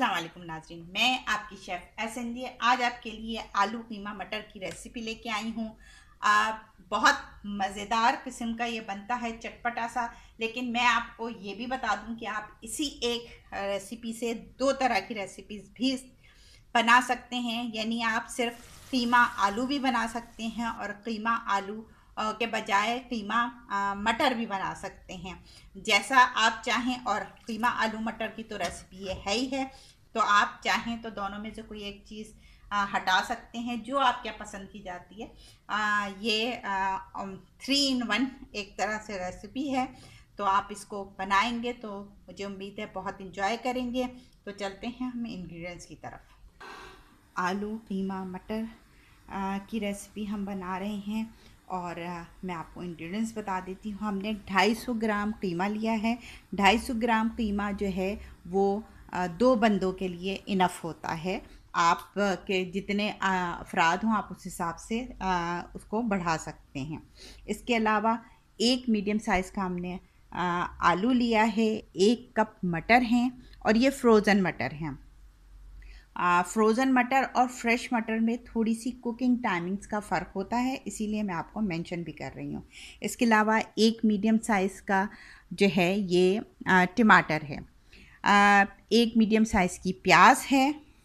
अस्सलाम वालेकुम नाज़रीन, मैं आपकी शेफ़ एसएनजी आज आपके लिए आलू कीमा मटर की रेसिपी लेके आई हूँ। बहुत मज़ेदार किस्म का ये बनता है, चटपटा सा। लेकिन मैं आपको ये भी बता दूँ कि आप इसी एक रेसिपी से दो तरह की रेसिपीज़ भी बना सकते हैं। यानी आप सिर्फ कीमा आलू भी बना सकते हैं और कीमा आलू के बजाय कीमा मटर भी बना सकते हैं, जैसा आप चाहें। और कीमा आलू मटर की तो रेसिपी ये है ही है, तो आप चाहें तो दोनों में से कोई एक चीज़ हटा सकते हैं जो आपके पसंद की जाती है। ये 3 in 1 एक तरह से रेसिपी है, तो आप इसको बनाएंगे तो मुझे उम्मीद है बहुत इंजॉय करेंगे। तो चलते हैं हम इंग्रेडिएंट्स की तरफ। आलू कीमा मटर की रेसिपी हम बना रहे हैं और मैं आपको इंग्रेडिएंट्स बता देती हूँ। हमने 250 ग्राम कीमा लिया है। 250 ग्राम कीमा जो है वो 2 बंदों के लिए इनफ होता है। आप के जितने अफराद हों आप उस हिसाब से उसको बढ़ा सकते हैं। इसके अलावा एक मीडियम साइज़ का हमने आलू लिया है, 1 कप मटर हैं और ये फ्रोज़न मटर हैं। फ्रोज़न मटर और फ्रेश मटर में थोड़ी सी कुकिंग टाइमिंग्स का फ़र्क होता है, इसीलिए मैं आपको मेंशन भी कर रही हूँ। इसके अलावा एक मीडियम साइज़ का जो है ये टमाटर है, एक मीडियम साइज़ की प्याज है,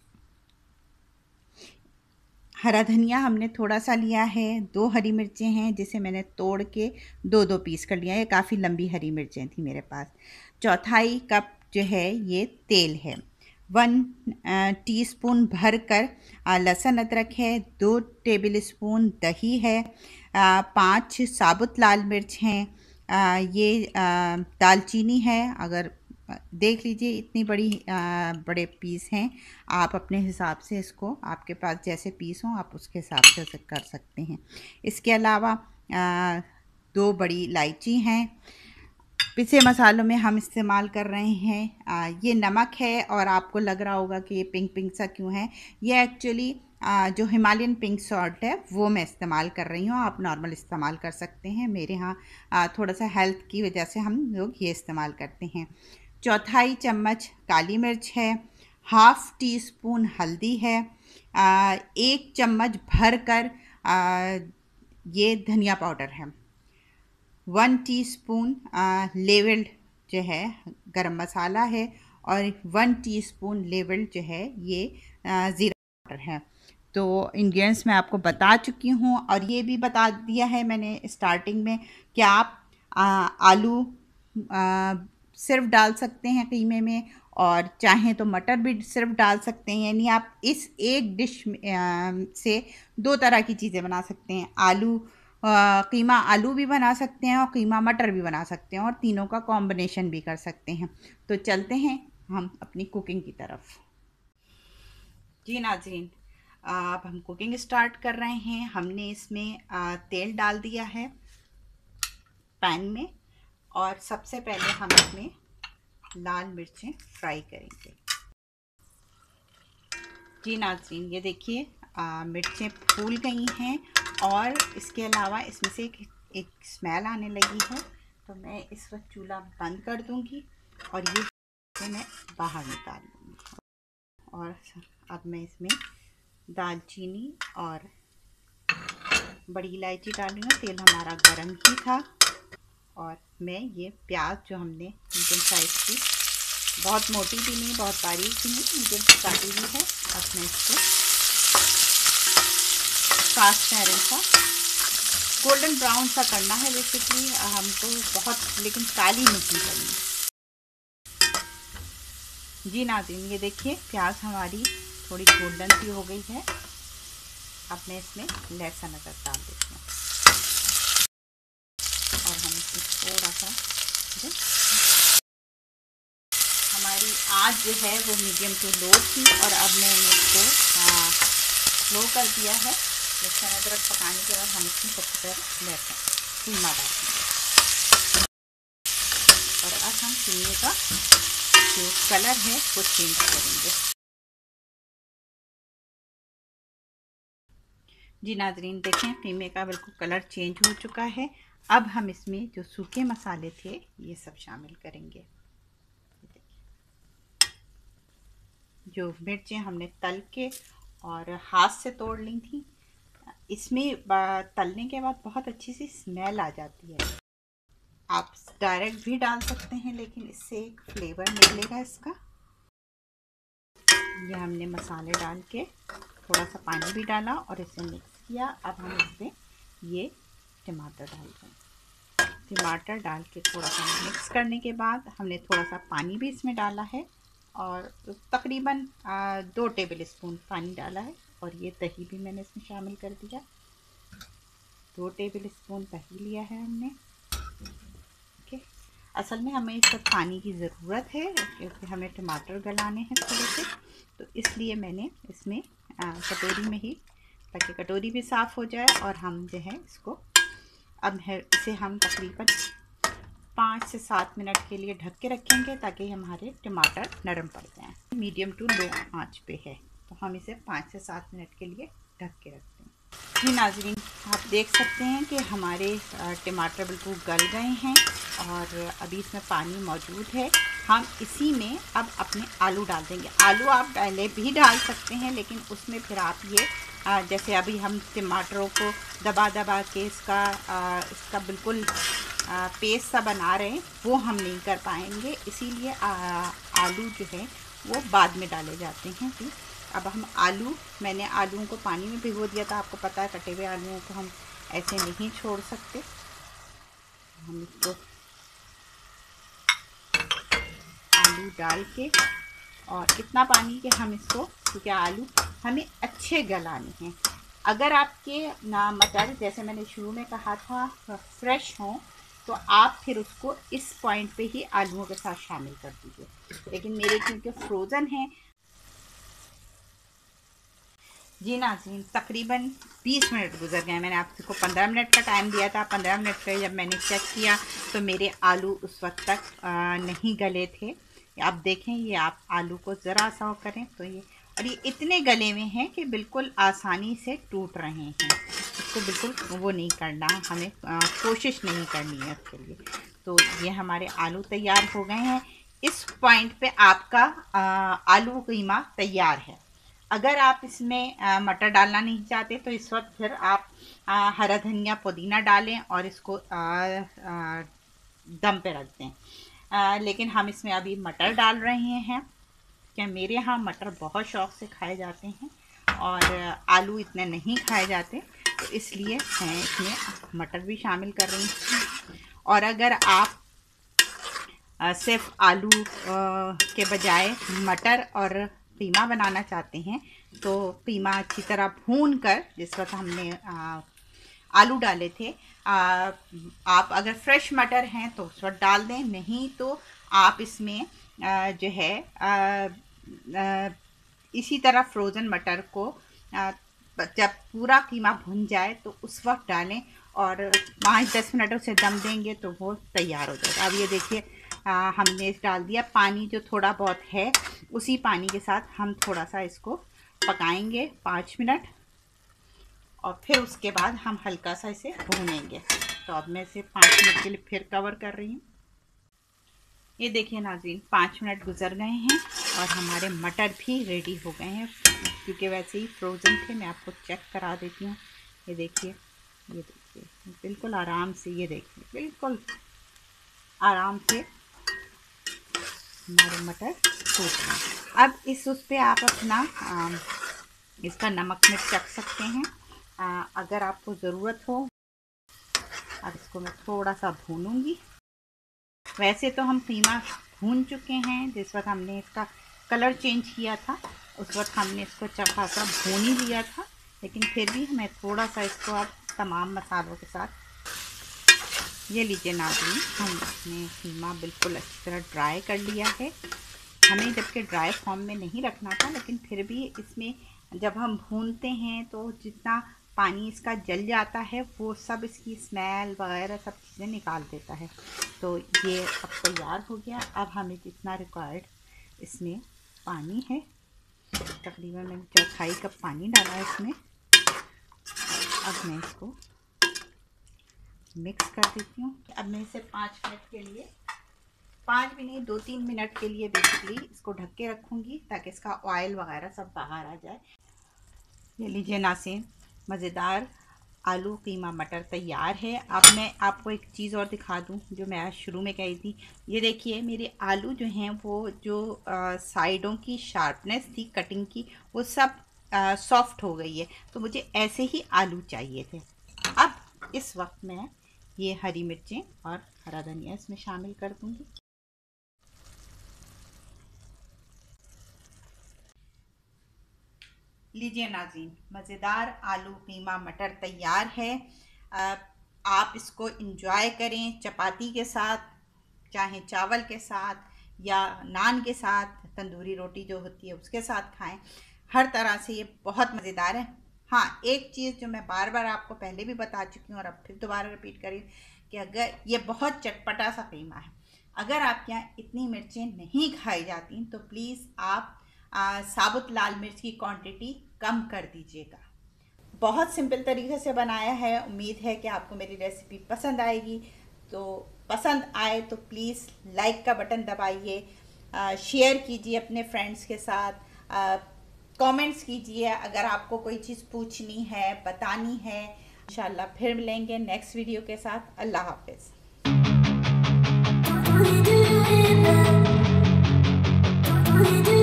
हरा धनिया हमने थोड़ा सा लिया है, 2 हरी मिर्चें हैं जिसे मैंने तोड़ के 2-2 पीस कर लिया है। ये काफ़ी लंबी हरी मिर्चें थी मेरे पास। चौथाई कप जो है ये तेल है। 1 टीस्पून भर कर लहसुन अदरक है, 2 टेबल स्पून दही है, 5 साबुत लाल मिर्च हैं, ये दालचीनी है। अगर देख लीजिए इतनी बड़े पीस हैं, आप अपने हिसाब से इसको, आपके पास जैसे पीस हों आप उसके हिसाब से उसे कर सकते हैं। इसके अलावा 2 बड़ी इलायची हैं। पिसे मसालों में हम इस्तेमाल कर रहे हैं, ये नमक है और आपको लग रहा होगा कि ये पिंक पिंक सा क्यों है। ये एक्चुअली जो हिमालयन पिंक सॉल्ट है वो मैं इस्तेमाल कर रही हूँ, आप नॉर्मल इस्तेमाल कर सकते हैं। मेरे यहाँ थोड़ा सा हेल्थ की वजह से हम लोग ये इस्तेमाल करते हैं। चौथाई चम्मच काली मिर्च है, हाफ़ टी स्पून हल्दी है, 1 चम्मच भर कर ये धनिया पाउडर है, 1 टीस्पून लेवल्ड जो है गरम मसाला है और 1 टीस्पून लेवल्ड जो है ये ज़ीरा पाउडर है। तो इंग्रेडिएंट्स मैं आपको बता चुकी हूँ और ये भी बता दिया है मैंने स्टार्टिंग में कि आप आलू सिर्फ डाल सकते हैं कीमे में, और चाहें तो मटर भी सिर्फ डाल सकते हैं। यानी आप इस एक डिश से 2 तरह की चीज़ें बना सकते हैं। कीमा आलू भी बना सकते हैं और कीमा मटर भी बना सकते हैं और तीनों का कॉम्बिनेशन भी कर सकते हैं। तो चलते हैं हम अपनी कुकिंग की तरफ। जी नाज़रीन, अब हम कुकिंग स्टार्ट कर रहे हैं। हमने इसमें तेल डाल दिया है पैन में और सबसे पहले हम इसमें लाल मिर्चें फ्राई करेंगे। जी नाज़रीन, ये देखिए मिर्चें फूल गई हैं और इसके अलावा इसमें से एक स्मेल आने लगी है। तो मैं इस वक्त चूल्हा बंद कर दूंगी और ये मैं बाहर निकाल लूँगी। और अब मैं इसमें दालचीनी और बड़ी इलायची डाली हूँ। तेल हमारा गर्म ही था और मैं ये प्याज जो हमने मीडियम साइज़ की, बहुत मोटी भी नहीं बहुत बारीक भी नहीं, मीडियम काटी हुई है, अब मैं इसको कास्ट आयरन सा गोल्डन ब्राउन सा करना है बेसिकली हमको, बहुत लेकिन काली नहीं करनी। जी नाज़रीन, ये देखिए प्याज हमारी थोड़ी गोल्डन सी हो गई है। अब मैं इसमें लहसुन अदरक डाल देती हूँ और हम इसमें थोड़ा सा हमारी आँच जो है वो मीडियम टू लो थी और अब मैंने इसको स्लो कर दिया है। लहसुन अदरक पकाने के बाद हम इसमें सबसे पहले लहसुन कीमा डालेंगे और अब हम कीमे का जो कलर है वो चेंज करेंगे। जी नाज़रीन, देखें कीमे का बिल्कुल कलर चेंज हो चुका है। अब हम इसमें जो सूखे मसाले थे ये सब शामिल करेंगे। जो मिर्चें हमने तल के और हाथ से तोड़ ली थी। इसमें तलने के बाद बहुत अच्छी सी स्मेल आ जाती है। आप डायरेक्ट भी डाल सकते हैं, लेकिन इससे एक फ्लेवर निकलेगा इसका। ये हमने मसाले डाल के थोड़ा सा पानी भी डाला और इसे मिक्स किया। अब हम इसमें ये टमाटर डाल दें। टमाटर डाल के थोड़ा सा मिक्स करने के बाद हमने थोड़ा सा पानी भी इसमें डाला है और तकरीबन 2 टेबल स्पून पानी डाला है। और ये दही भी मैंने इसमें शामिल कर दिया। 2 टेबल स्पून दही लिया है हमने। ओके, असल में हमें इस वक्त पानी की ज़रूरत है क्योंकि हमें टमाटर गलाने हैं थोड़े से, तो इसलिए मैंने इसमें कटोरी में ही, ताकि कटोरी भी साफ़ हो जाए। और हम जो है इसको अब है इसे हम तकरीबन 5 से 7 मिनट के लिए ढक के रखेंगे ताकि हमारे टमाटर नरम पड़ जाएं। मीडियम टू लो आंच पे है, तो हम इसे 5 से 7 मिनट के लिए ढक के रखते हैं। जी नाज़रीन, आप देख सकते हैं कि हमारे टमाटर बिल्कुल गल गए हैं और अभी इसमें पानी मौजूद है। हम इसी में अब अपने आलू डाल देंगे। आलू आप पहले भी डाल सकते हैं, लेकिन उसमें फिर आप ये जैसे अभी हम टमाटरों को दबा दबा के इसका बिल्कुल पेस्ट सा बना रहे हैं, वो हम नहीं कर पाएंगे। इसीलिए आलू जो है वो बाद में डाले जाते हैं। जी, अब हम मैंने आलूओं को पानी में भिगो दिया था। आपको पता है कटे हुए आलूओं को हम ऐसे नहीं छोड़ सकते। हम इसको आलू डाल के और इतना पानी कि हम इसको, क्योंकि आलू हमें अच्छे गलाने हैं। अगर आपके मटर, जैसे मैंने शुरू में कहा था, फ्रेश हो तो आप फिर उसको इस पॉइंट पे ही आलूओं के साथ शामिल कर दीजिए, लेकिन मेरे क्योंकि फ्रोज़न हैं। जी नाज़रीन, तकरीबन 20 मिनट गुजर गए। मैंने आपको 15 मिनट का टाइम दिया था। 15 मिनट पे जब मैंने चेक किया तो मेरे आलू उस वक्त तक नहीं गले थे। आप देखें, ये आप आलू को ज़रा सा करें तो ये, और ये इतने गले में हैं कि बिल्कुल आसानी से टूट रहे हैं। इसको बिल्कुल वो नहीं करना, हमें कोशिश नहीं करनी है इसके लिए। तो ये हमारे आलू तैयार हो गए हैं। इस पॉइंट पे आपका आलू कीमा तैयार है। अगर आप इसमें मटर डालना नहीं चाहते तो इस वक्त फिर आप हरा धनिया पुदीना डालें और इसको दम पे रख दें। लेकिन हम इसमें अभी मटर डाल रहे हैं, क्या मेरे यहाँ मटर बहुत शौक़ से खाए जाते हैं और आलू इतने नहीं खाए जाते, तो इसलिए मैं इसमें मटर भी शामिल कर रही हूँ। और अगर आप सिर्फ आलू के बजाय मटर और कीमा बनाना चाहते हैं तो कीमा अच्छी तरह भून कर, जिस वक्त हमने आलू डाले थे, आप अगर फ्रेश मटर हैं तो उस वक्त डाल दें, नहीं तो आप इसमें जो है इसी तरह फ्रोज़न मटर को जब पूरा कीमा भुन जाए तो उस वक्त डालें और 5-10 मिनट उसे दम देंगे तो वो तैयार हो जाएगा। अब ये देखिए, हमने डाल दिया पानी, जो थोड़ा बहुत है उसी पानी के साथ हम थोड़ा सा इसको पकाएंगे 5 मिनट और फिर उसके बाद हम हल्का सा इसे भूनेंगे। तो अब मैं इसे 5 मिनट के लिए फिर कवर कर रही हूँ। ये देखिए नाज़रीन, 5 मिनट गुजर गए हैं और हमारे मटर भी रेडी हो गए हैं, क्योंकि वैसे ही फ्रोज़न थे। मैं आपको चेक करा देती हूँ। ये देखिए बिल्कुल आराम से, ये देखिए बिल्कुल आराम से हमारे मटर सूख गए। अब उस पर आप अपना इसका नमक मिर्च चख सकते हैं अगर आपको ज़रूरत हो। अब इसको मैं थोड़ा सा भूनूंगी। वैसे तो हम कीमा भून चुके हैं, जिस वक्त हमने इसका कलर चेंज किया था उस वक्त हमने इसको चखा सा भून ही लिया था, लेकिन फिर भी मैं थोड़ा सा इसको अब तमाम मसालों के साथ, ये लीजिए नाज़रीन, हमने कीमा बिल्कुल अच्छी तरह ड्राई कर लिया है। हमें जबकि ड्राई फॉर्म में नहीं रखना था, लेकिन फिर भी इसमें जब हम भूनते हैं तो जितना पानी इसका जल जाता है वो सब इसकी स्मेल वगैरह सब चीज़ें निकाल देता है। तो ये अब तैयार हो गया। अब हमें जितना रिक्वायर्ड इसमें पानी है, तकरीबन मैंने 1/4 कप पानी डाला है इसमें। अब मैं इसको मिक्स कर देती हूँ। अब मैं इसे 5 मिनट के लिए 5 भी नहीं 2-3 मिनट के लिए बेसिकली इसको ढक के रखूँगी ताकि इसका ऑयल वगैरह सब बाहर आ जाए। ये लीजिए नाज़रीन, मज़ेदार आलू कीमा मटर तैयार है। अब मैं आपको एक चीज़ और दिखा दूं जो मैं आज शुरू में कही थी। ये देखिए मेरे आलू जो हैं वो जो साइडों की शार्पनेस थी कटिंग की वो सब सॉफ्ट हो गई है, तो मुझे ऐसे ही आलू चाहिए थे। अब इस वक्त मैं ये हरी मिर्चें और हरा धनिया इसमें शामिल कर दूंगी। लीजिए नाज़रीन, मज़ेदार आलू कीमा मटर तैयार है। आप इसको इंजॉय करें चपाती के साथ, चाहे चावल के साथ या नान के साथ, तंदूरी रोटी जो होती है उसके साथ खाएं। हर तरह से ये बहुत मज़ेदार है। हाँ, एक चीज़ जो मैं बार बार आपको पहले भी बता चुकी हूँ और अब फिर दोबारा रिपीट करी कि अगर ये बहुत चटपटा सा कीमा है, अगर आपके यहाँ इतनी मिर्चें नहीं खाई जाती तो प्लीज़ आप साबुत लाल मिर्च की क्वांटिटी कम कर दीजिएगा। बहुत सिंपल तरीके से बनाया है। उम्मीद है कि आपको मेरी रेसिपी पसंद आएगी। तो पसंद आए तो प्लीज़ लाइक का बटन दबाइए, शेयर कीजिए अपने फ्रेंड्स के साथ, कमेंट्स कीजिए अगर आपको कोई चीज़ पूछनी है, बतानी है। इंशाल्लाह फिर मिलेंगे नेक्स्ट वीडियो के साथ। अल्लाह हाफ़िज़।